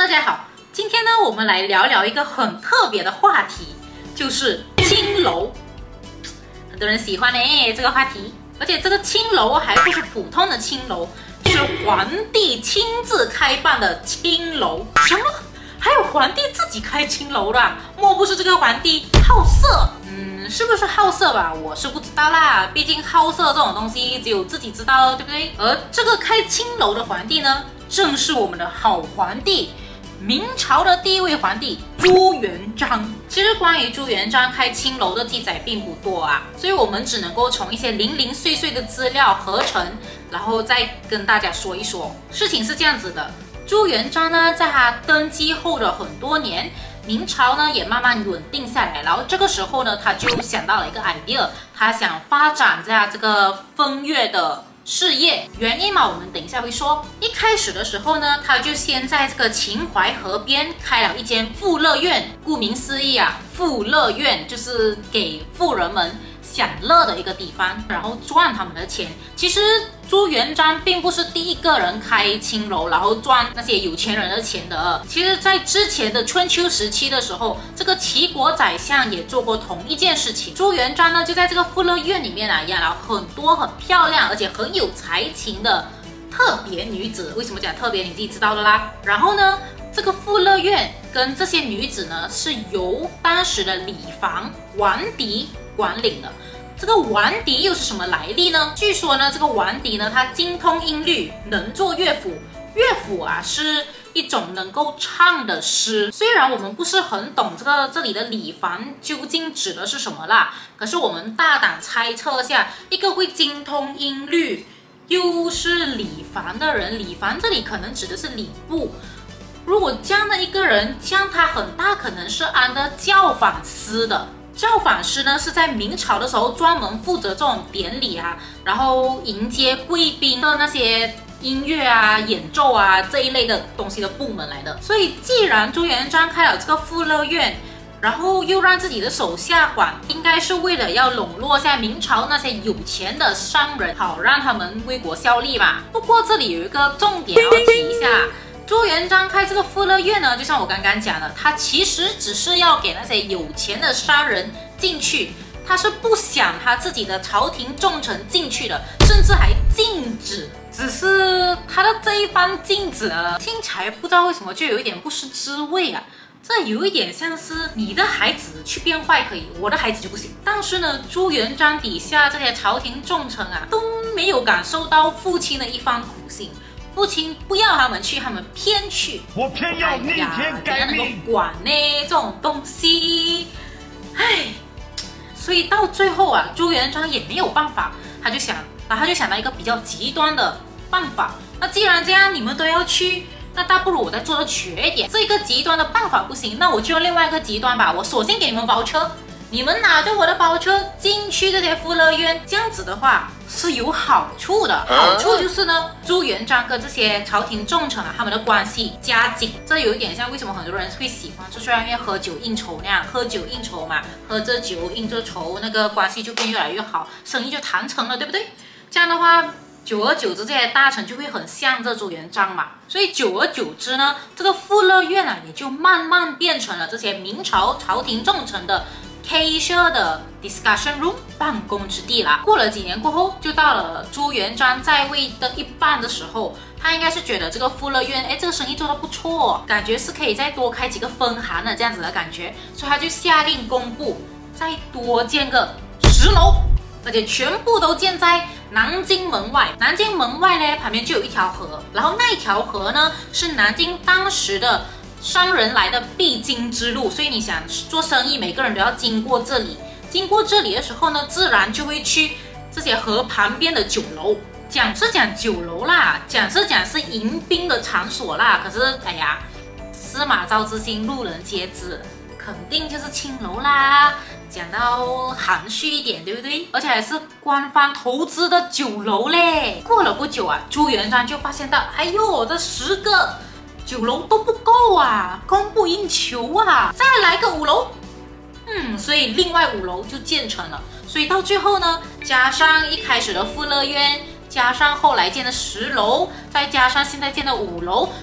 家好，今天呢，我们来聊聊一个很特别的话题，就是青楼。很多人喜欢呢这个话题，而且这个青楼还不是普通的青楼，是皇帝亲自开办的青楼。什么？还有皇帝自己开青楼的？莫不是这个皇帝好色？是不是好色吧？我是不知道啦，毕竟好色这种东西只有自己知道，对不对？而这个开青楼的皇帝呢，正是我们的好皇帝，明朝的第一位皇帝朱元璋。其实关于朱元璋开青楼的记载并不多啊，所以我们只能够从一些零零碎碎的资料合成，然后再跟大家说一说。事情是这样子的，朱元璋呢，在他登基后的很多年，明朝呢也慢慢稳定下来，然后这个时候呢，他就想到了一个 idea， 他想发展这个风月的事业。原因嘛，我们等一下会说。一开始的时候呢，他就先在这个秦淮河边开了一间富乐院。顾名思义啊，富乐院就是给富人们享乐的一个地方，然后赚他们的钱。其实朱元璋并不是第一个人开青楼，然后赚那些有钱人的钱的。其实，在之前的春秋时期的时候，这个齐国宰相也做过同一件事情。朱元璋呢，就在这个富乐院里面啊，养了很多很漂亮而且很有才情的特别女子。为什么讲特别？你自己知道的啦。然后呢，这个富乐院跟这些女子呢，是由当时的礼房王迪管理的。这个王迪又是什么来历呢？据说呢，这个王迪呢，他精通音律，能做乐府。乐府啊，是一种能够唱的诗。虽然我们不是很懂这里的礼房究竟指的是什么啦，可是我们大胆猜测下，一个会精通音律又是礼房的人，礼房这里可能指的是礼部。如果这样的一个人，像他很大可能是安的教坊司的。教坊司呢，是在明朝的时候专门负责这种典礼啊，然后迎接贵宾的那些音乐啊、演奏啊这一类的东西的部门来的。所以，既然朱元璋开了这个富乐院，然后又让自己的手下管，应该是为了要笼络下明朝那些有钱的商人，好让他们为国效力嘛。不过这里有一个重点要提一下。朱元璋开这个富乐院呢，就像我刚刚讲的，他其实只是要给那些有钱的商人进去，他是不想他自己的朝廷重臣进去的，甚至还禁止。只是他的这一番禁止呢，听起来不知道为什么就有一点不是滋味啊。这有一点像是你的孩子去变坏可以，我的孩子就不行。但是呢，朱元璋底下这些朝廷重臣啊，都没有感受到父亲的一番苦心。父亲不要他们去，他们偏去。我偏要逆天改命。怎样能够管呢？这种东西，唉，所以到最后啊，朱元璋也没有办法，他就想到一个比较极端的办法。那既然这样，你们都要去，那大不如我再做的绝一点。这个极端的办法不行，那我就用另外一个极端吧。我索性给你们包车。你们拿着我的包车进去这些富乐院，这样子的话是有好处的。好处就是呢，朱元璋跟这些朝廷重臣啊，他们的关系加紧。这有一点像为什么很多人会喜欢出去外面喝酒应酬那样，喝酒应酬嘛，喝着酒应着酬，那个关系就变越来越好，生意就谈成了，对不对？这样的话，久而久之，这些大臣就会很向着朱元璋嘛。所以久而久之呢，这个富乐院啊，也就慢慢变成了这些明朝朝廷重臣的casual 的 discussion room 办公之地啦。过了几年过后，就到了朱元璋在位的一半的时候，他应该是觉得这个富乐院，这个生意做得不错，感觉是可以再多开几个分行的这样子的感觉，所以他就下令公布再多建个10楼，而且全部都建在南京门外。南京门外呢，旁边就有一条河，然后那一条河呢，是南京当时的商人来的必经之路，所以你想做生意，每个人都要经过这里。经过这里的时候呢，自然就会去这些河旁边的酒楼。讲是讲酒楼啦，讲是迎宾的场所啦。可是哎呀，司马昭之心，路人皆知，肯定就是青楼啦。讲到含蓄一点，对不对？而且还是官方投资的酒楼嘞。过了不久啊，朱元璋就发现到，哎呦，这10个酒楼都不够啊，供不应求啊，再来个5楼，所以另外5楼就建成了。所以到最后呢，加上一开始的富乐院，加上后来建的10楼，再加上现在建的5楼，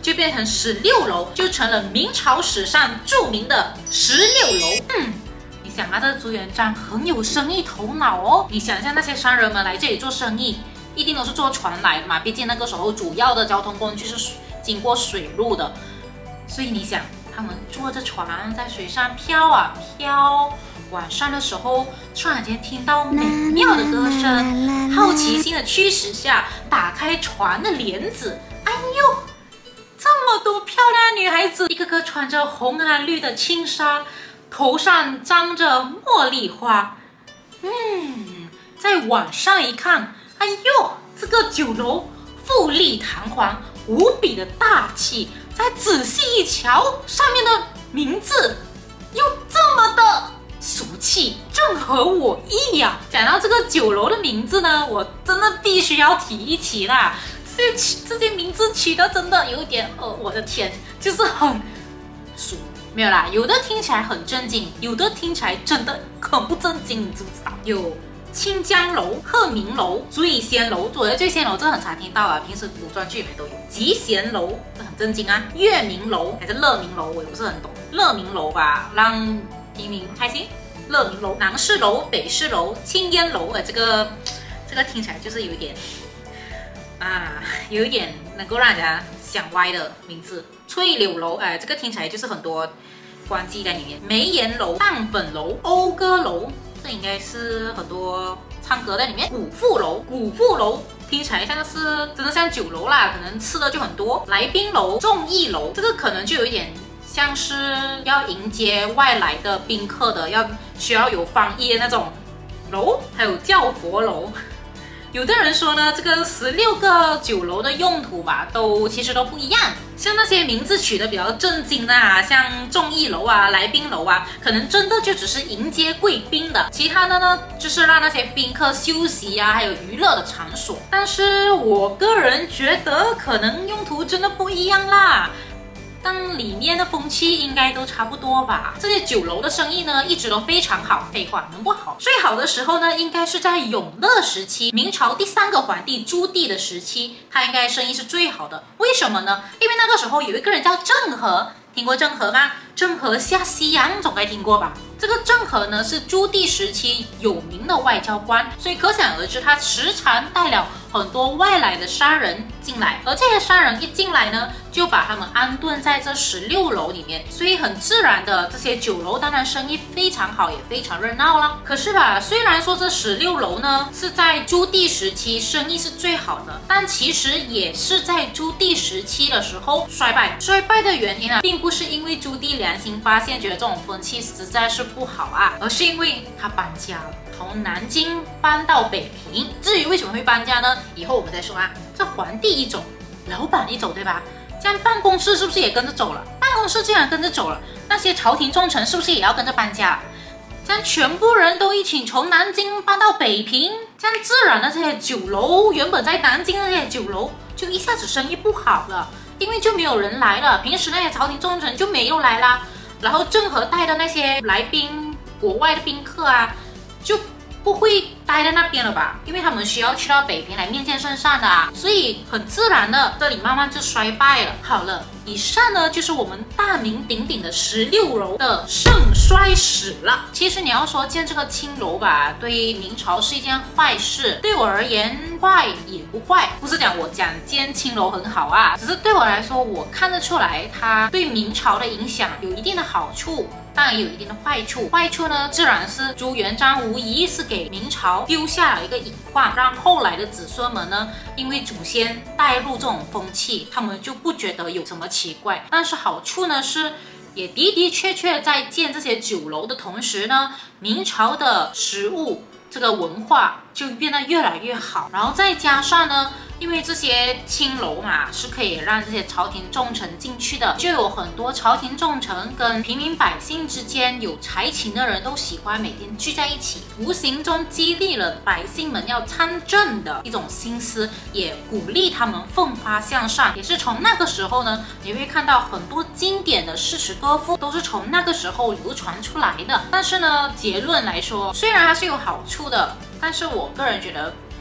就变成16楼，就成了明朝史上著名的16楼。你想啊，这朱元璋很有生意头脑哦。你想象那些商人们来这里做生意，一定都是坐船来的嘛，毕竟那个时候主要的交通工具是经过水路的，所以你想，他们坐着船在水上飘啊飘。晚上的时候，突然间听到美妙的歌声，好奇心的驱使下，打开船的帘子，哎呦，这么多漂亮的女孩子，一个个穿着红蓝绿的轻纱，头上张着茉莉花。在晚上一看，哎呦，这个酒楼富丽堂皇，无比的大气。再仔细一瞧，上面的名字又这么的俗气，正合我意呀。讲到这个酒楼的名字呢，我真的必须要提一提啦。这些名字取得真的有一点，我的天，就是很俗。没有啦，有的听起来很正经，有的听起来真的很不正经，你知不知道？有清江楼、鹤鸣楼、醉仙楼。我的醉仙楼这个很常听到啊，平时古装剧里面都有。集贤楼这很正经啊，月明楼还是乐明楼，我也不是很懂。乐明楼吧，让平民开心。乐明楼、南市楼、北市楼、青烟楼，这个听起来就是有一点有一点能够让人家想歪的名字。翠柳楼，这个听起来就是很多官妓在里面。梅岩楼、淡粉楼、讴歌楼，这应该是很多唱歌在里面。古富楼听起来像是真的像酒楼啦，可能吃的就很多。来宾楼、众义楼，这个可能就有一点像是要迎接外来的宾客的，需要有翻译的那种楼。还有教佛楼。有的人说呢，这个16个酒楼的用途吧，其实都不一样。像那些名字取得比较正经的像众义楼啊、来宾楼啊，可能真的就只是迎接贵宾的。其他的呢，就是让那些宾客休息啊，还有娱乐的场所。但是我个人觉得，可能用途真的不一样啦。但里面的风气应该都差不多吧。这些酒楼的生意呢，一直都非常好。废话，能不好？最好的时候呢，应该是在永乐时期，明朝第3个皇帝朱棣的时期，他应该生意是最好的。为什么呢？因为那个时候有一个人叫郑和，听过郑和吗？郑和下西洋总该听过吧？这个郑和呢是朱棣时期有名的外交官，所以可想而知，他时常带了很多外来的商人进来，而这些商人一进来呢，就把他们安顿在这16楼里面，所以很自然的，这些酒楼当然生意非常好，也非常热闹啦。可是吧，虽然说这16楼呢是在朱棣时期生意是最好的，但其实也是在朱棣时期的时候衰败。衰败的原因啊，并不是因为朱棣良心发现，觉得这种风气实在是不好啊，而是因为他搬家了，从南京搬到北平。至于为什么会搬家呢？以后我们再说啊。这皇帝一走，老板一走，对吧？这样办公室是不是也跟着走了？办公室既然跟着走了，那些朝廷重臣是不是也要跟着搬家？这样全部人都一起从南京搬到北平，这样自然的这些酒楼，原本在南京的这些酒楼，就一下子生意不好了，因为就没有人来了。平时那些朝廷重臣就没有来啦，然后郑和带的那些来宾，国外的宾客啊，就不会待在那边了吧？因为他们需要去到北平来面见圣上的啊，所以很自然的，这里慢慢就衰败了。好了，以上呢就是我们大名鼎鼎的16楼的盛衰史了。其实你要说建这个青楼吧，对明朝是一件坏事，对我而言坏也不坏。不是讲我建青楼很好啊，只是对我来说，我看得出来它对明朝的影响有一定的好处。当然也有一定的坏处，坏处呢，自然是朱元璋无疑是给明朝丢下了一个隐患，让后来的子孙们呢，因为祖先带入这种风气，他们就不觉得有什么奇怪。但是好处呢是，也的的确确在建这些酒楼的同时呢，明朝的食物这个文化就变得越来越好。然后再加上呢，因为这些青楼嘛，是可以让这些朝廷重臣进去的，就有很多朝廷重臣跟平民百姓之间有才情的人都喜欢每天聚在一起，无形中激励了百姓们要参政的一种心思，也鼓励他们奋发向上。也是从那个时候呢，你会看到很多经典的诗词歌赋都是从那个时候流传出来的。但是呢，结论来说，虽然还是有好处的，但是我个人觉得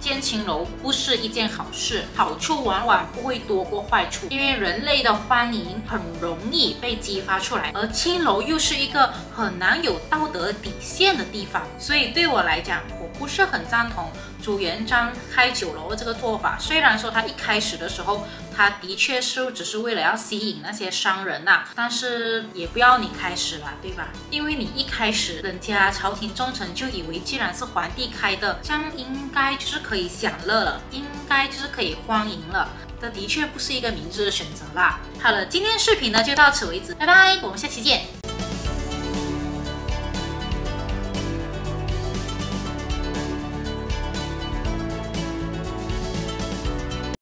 建青楼不是一件好事，好处往往不会多过坏处，因为人类的欢迎很容易被激发出来，而青楼又是一个很难有道德底线的地方，所以对我来讲，我不是很赞同朱元璋开酒楼这个做法。虽然说他一开始的时候，他的确是只是为了要吸引那些商人呐，但是也不要你开始了，对吧？因为你一开始人家朝廷重臣就以为既然是皇帝开的，这样应该就是可以享乐了，应该就是可以欢迎了，这的确不是一个明智的选择啦。好了，今天视频呢就到此为止，拜拜，我们下期见。